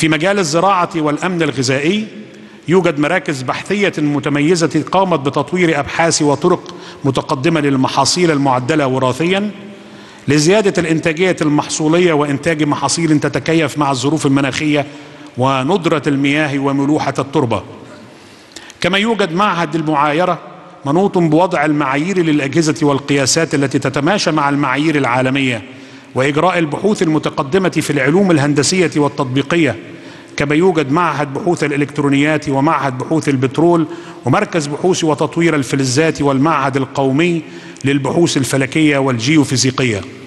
في مجال الزراعة والأمن الغذائي يوجد مراكز بحثية متميزة قامت بتطوير أبحاث وطرق متقدمة للمحاصيل المعدلة وراثيا لزيادة الإنتاجية المحصولية وإنتاج محاصيل تتكيف مع الظروف المناخية وندرة المياه وملوحة التربة. كما يوجد معهد المعايرة منوط بوضع المعايير للأجهزة والقياسات التي تتماشى مع المعايير العالمية وإجراء البحوث المتقدمة في العلوم الهندسية والتطبيقية. كما يوجد معهد بحوث الإلكترونيات ومعهد بحوث البترول ومركز بحوث وتطوير الفلزات والمعهد القومي للبحوث الفلكية والجيوفيزيقية.